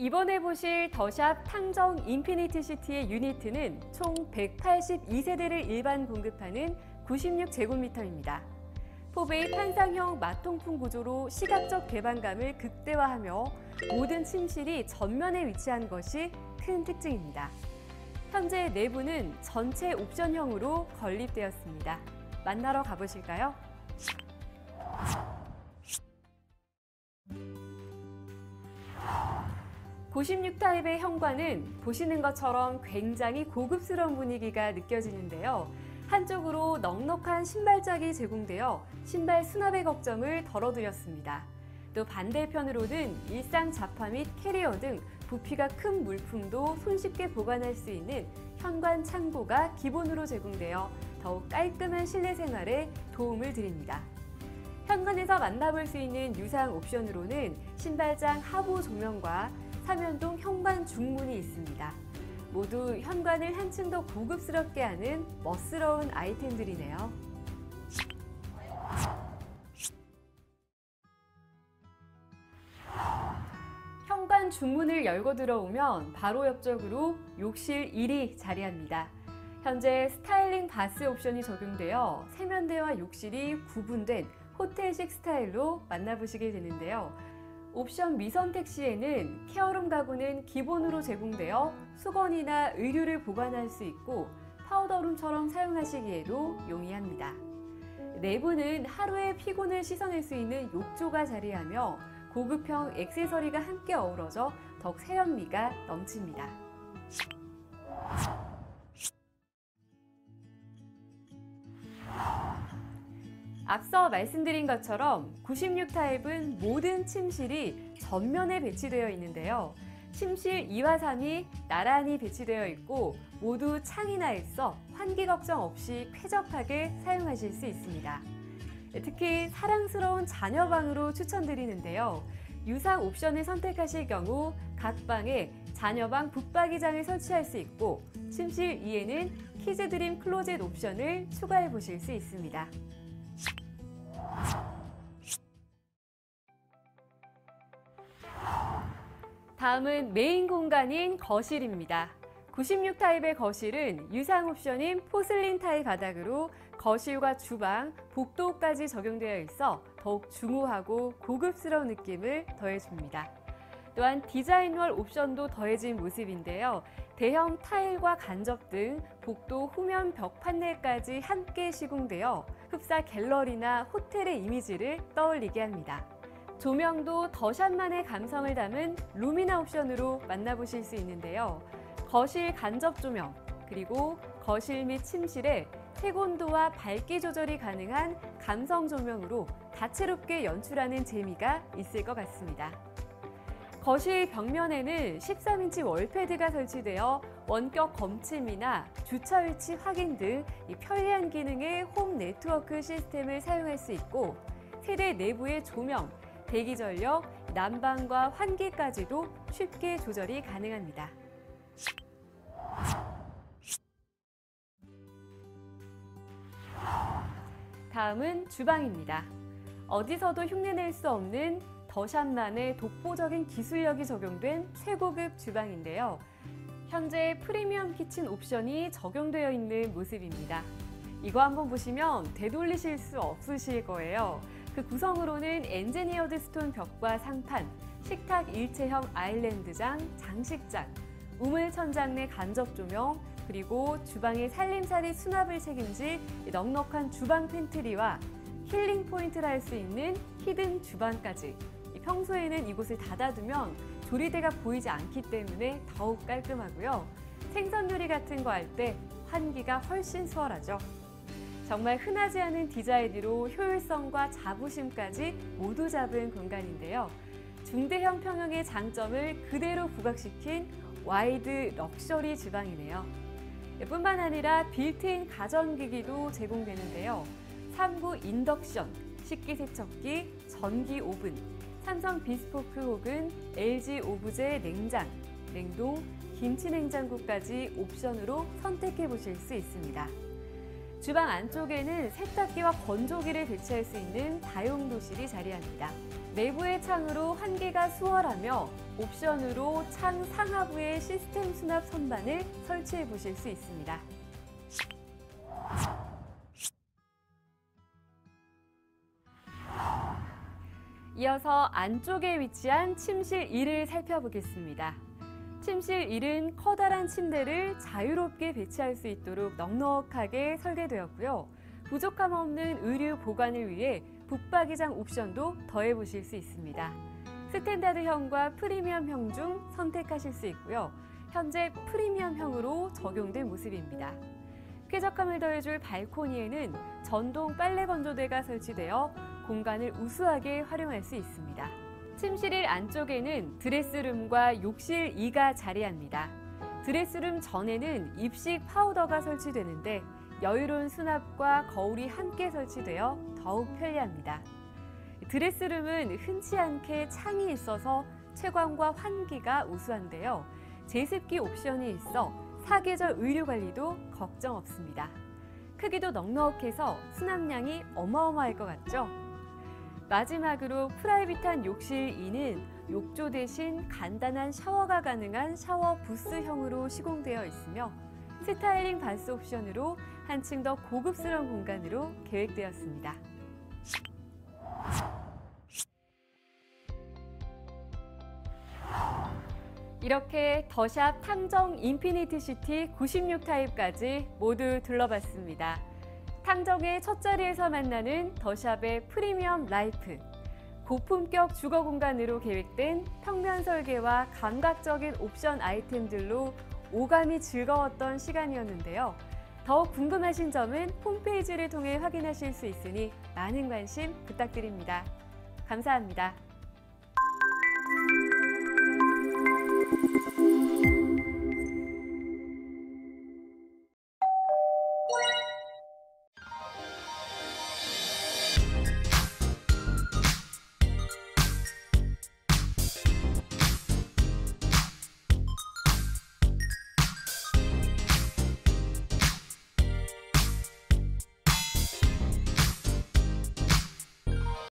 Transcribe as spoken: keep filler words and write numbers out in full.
이번에 보실 더샵 탕정 인피니티 시티의 유니트는 총 백팔십이 세대를 일반 공급하는 구십육 제곱미터입니다. 포베이 판상형 마통풍 구조로 시각적 개방감을 극대화하며 모든 침실이 전면에 위치한 것이 큰 특징입니다. 현재 내부는 전체 옵션형으로 건립되었습니다. 만나러 가보실까요? 구십육 타입의 현관은 보시는 것처럼 굉장히 고급스러운 분위기가 느껴지는데요. 한쪽으로 넉넉한 신발장이 제공되어 신발 수납의 걱정을 덜어드렸습니다. 또 반대편으로는 일상 잡화 및 캐리어 등 부피가 큰 물품도 손쉽게 보관할 수 있는 현관 창고가 기본으로 제공되어 더욱 깔끔한 실내 생활에 도움을 드립니다. 현관에서 만나볼 수 있는 유상 옵션으로는 신발장 하부 조명과 삼연동 현관 중문이 있습니다. 모두 현관을 한층 더 고급스럽게 하는 멋스러운 아이템들이네요. 현관 중문을 열고 들어오면 바로 옆쪽으로 욕실 일이 자리합니다. 현재 스타일링 바스 옵션이 적용되어 세면대와 욕실이 구분된 호텔식 스타일로 만나보시게 되는데요. 옵션 미선택 시에는 케어룸 가구는 기본으로 제공되어 수건이나 의류를 보관할 수 있고 파우더룸처럼 사용하시기에도 용이합니다. 내부는 하루의 피곤을 씻어낼 수 있는 욕조가 자리하며 고급형 액세서리가 함께 어우러져 더욱 세련미가 넘칩니다. 앞서 말씀드린 것처럼 구십육 타입은 모든 침실이 전면에 배치되어 있는데요. 침실 이와 삼이 나란히 배치되어 있고 모두 창이나 있어 환기 걱정 없이 쾌적하게 사용하실 수 있습니다. 특히 사랑스러운 자녀방으로 추천드리는데요. 유상 옵션을 선택하실 경우 각 방에 자녀방 붙박이장을 설치할 수 있고 침실 이에는 키즈드림 클로젯 옵션을 추가해 보실 수 있습니다. 다음은 메인 공간인 거실입니다. 구십육 타입의 거실은 유상 옵션인 포슬린 타일 바닥으로 거실과 주방, 복도까지 적용되어 있어 더욱 중후하고 고급스러운 느낌을 더해줍니다. 또한 디자인월 옵션도 더해진 모습인데요. 대형 타일과 간접 등 복도 후면 벽 판넬까지 함께 시공되어 흡사 갤러리나 호텔의 이미지를 떠올리게 합니다. 조명도 더샵만의 감성을 담은 루미나 옵션으로 만나보실 수 있는데요. 거실 간접 조명, 그리고 거실 및 침실에 색온도와 밝기 조절이 가능한 감성 조명으로 다채롭게 연출하는 재미가 있을 것 같습니다. 거실 벽면에는 십삼 인치 월패드가 설치되어 원격 검침이나 주차 위치 확인 등 편리한 기능의 홈 네트워크 시스템을 사용할 수 있고 세대 내부의 조명, 대기 전력, 난방과 환기까지도 쉽게 조절이 가능합니다. 다음은 주방입니다. 어디서도 흉내낼 수 없는 더샵만의 독보적인 기술력이 적용된 최고급 주방인데요. 현재 프리미엄 키친 옵션이 적용되어 있는 모습입니다. 이거 한번 보시면 되돌리실 수 없으실 거예요. 그 구성으로는 엔지니어드 스톤 벽과 상판, 식탁 일체형 아일랜드장, 장식장, 우물 천장 내 간접 조명, 그리고 주방의 살림살이 수납을 책임질 넉넉한 주방 팬트리와 힐링 포인트를 할 수 있는 히든 주방까지. 평소에는 이곳을 닫아두면 조리대가 보이지 않기 때문에 더욱 깔끔하고요. 생선 요리 같은 거 할 때 환기가 훨씬 수월하죠. 정말 흔하지 않은 디자인으로 효율성과 자부심까지 모두 잡은 공간인데요. 중대형 평형의 장점을 그대로 부각시킨 와이드 럭셔리 주방이네요. 뿐만 아니라 빌트인 가전기기도 제공되는데요. 삼 구 인덕션, 식기세척기, 전기 오븐, 삼성 비스포크 혹은 엘지 오브제 냉장, 냉동, 김치 냉장고까지 옵션으로 선택해 보실 수 있습니다. 주방 안쪽에는 세탁기와 건조기를 배치할 수 있는 다용도실이 자리합니다. 내부의 창으로 환기가 수월하며 옵션으로 창 상하부에 시스템 수납 선반을 설치해 보실 수 있습니다. 이어서 안쪽에 위치한 침실 일을 살펴보겠습니다. 침실 일은 커다란 침대를 자유롭게 배치할 수 있도록 넉넉하게 설계되었고요. 부족함 없는 의류 보관을 위해 붙박이장 옵션도 더해보실 수 있습니다. 스탠다드형과 프리미엄형 중 선택하실 수 있고요. 현재 프리미엄형으로 적용된 모습입니다. 쾌적함을 더해줄 발코니에는 전동 빨래 건조대가 설치되어 공간을 우수하게 활용할 수 있습니다. 침실 일 안쪽에는 드레스룸과 욕실 이가 자리합니다. 드레스룸 전에는 입식 파우더가 설치되는데 여유로운 수납과 거울이 함께 설치되어 더욱 편리합니다. 드레스룸은 흔치 않게 창이 있어서 채광과 환기가 우수한데요. 제습기 옵션이 있어 사계절 의류 관리도 걱정 없습니다. 크기도 넉넉해서 수납량이 어마어마할 것 같죠? 마지막으로 프라이빗한 욕실 이는 욕조 대신 간단한 샤워가 가능한 샤워 부스형으로 시공되어 있으며 스타일링 바스 옵션으로 한층 더 고급스러운 공간으로 계획되었습니다. 이렇게 더샵 탕정 인피니티 시티 구십육 타입까지 모두 둘러봤습니다. 탕정의 첫 자리에서 만나는 더샵의 프리미엄 라이프. 고품격 주거 공간으로 계획된 평면 설계와 감각적인 옵션 아이템들로 오감이 즐거웠던 시간이었는데요. 더욱 궁금하신 점은 홈페이지를 통해 확인하실 수 있으니 많은 관심 부탁드립니다. 감사합니다.